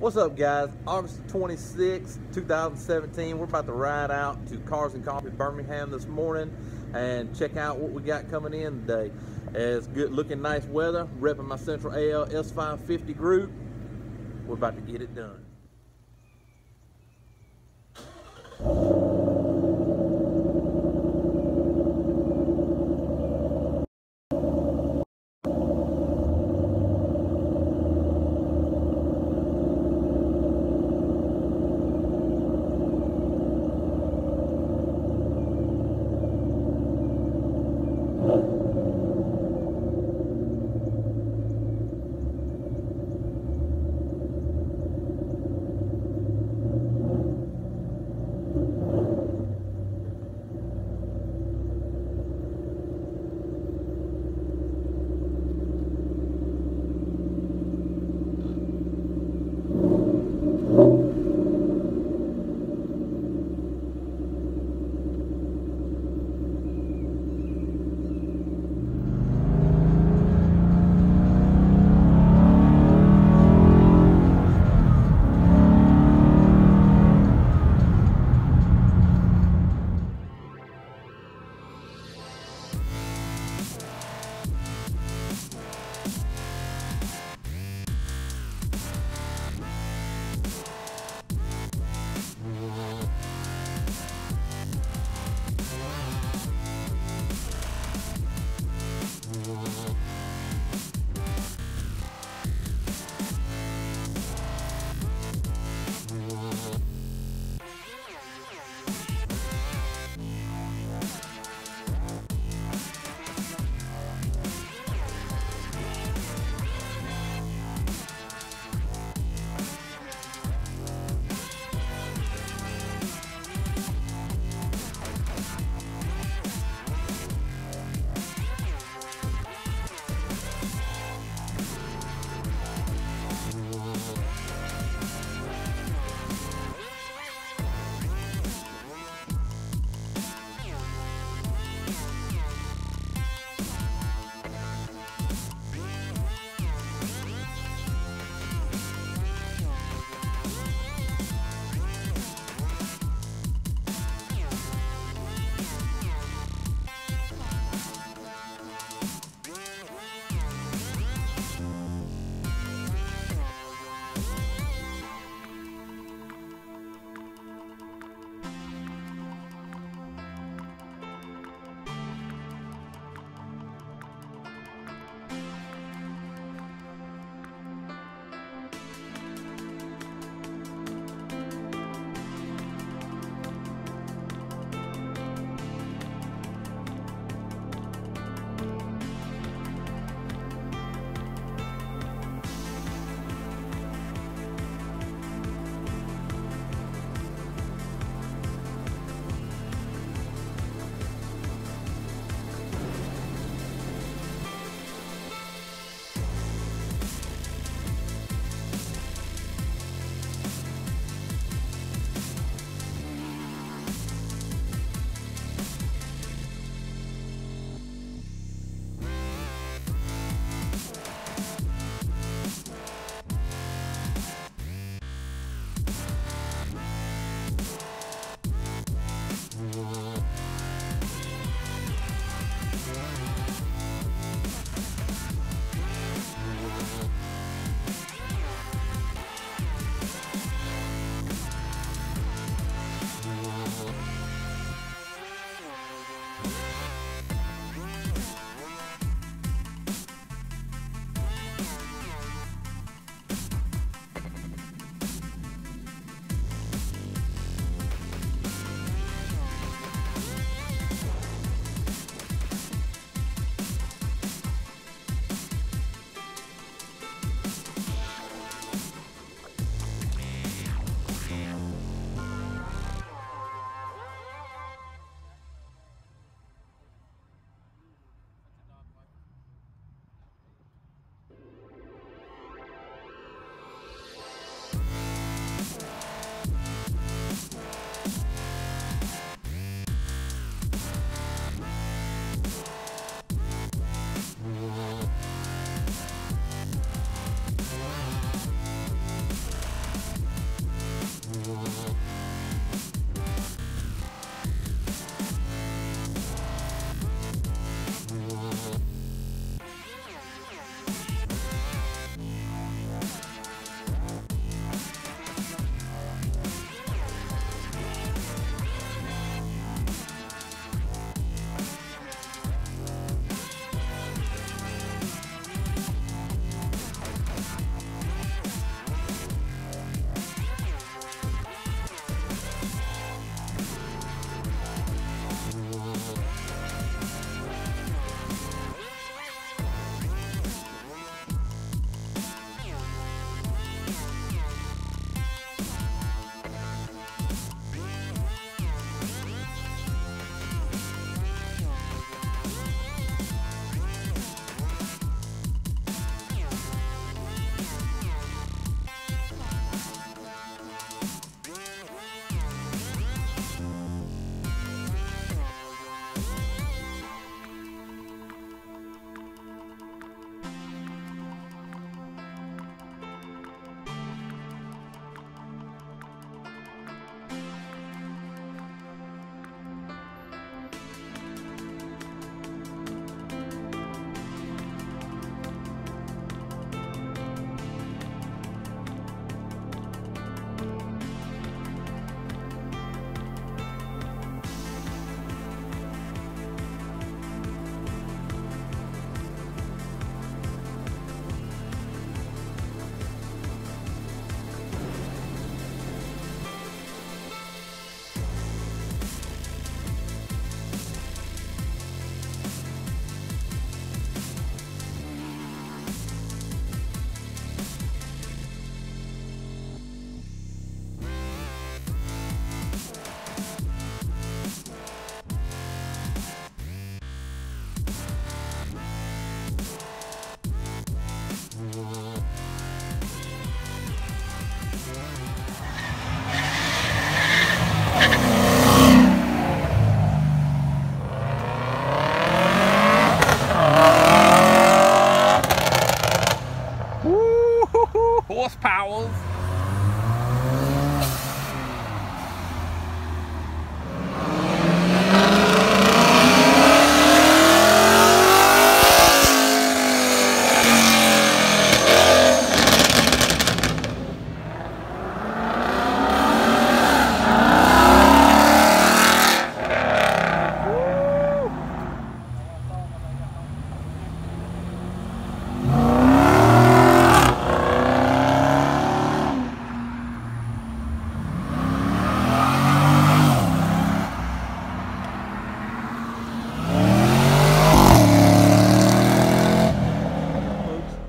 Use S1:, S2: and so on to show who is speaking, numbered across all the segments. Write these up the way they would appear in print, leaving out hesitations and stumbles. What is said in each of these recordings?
S1: What's up, guys? August 26, 2017. We're about to ride out to Cars and Coffee, Birmingham this morning and check out what we got coming in today. It's good looking, nice weather. Repping my Central AL S550 group. We're about to get it done.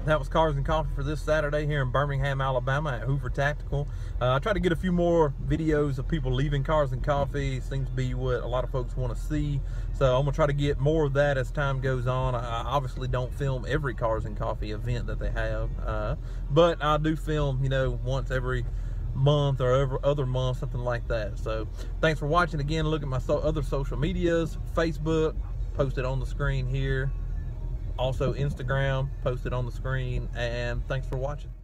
S1: that was Cars and Coffee for this Saturday here in Birmingham, Alabama at Hoover Tactical. I try to get a few more videos of people leaving Cars and Coffee. It seems to be what a lot of folks want to see. So I'm gonna try to get more of that as time goes on. I obviously don't film every Cars and Coffee event that they have, but I do film, you know, once every month or every other month, something like that. So thanks for watching. Again, look at my other social medias. Facebook, posted on the screen here. Also Instagram, posted on the screen. And thanks for watching.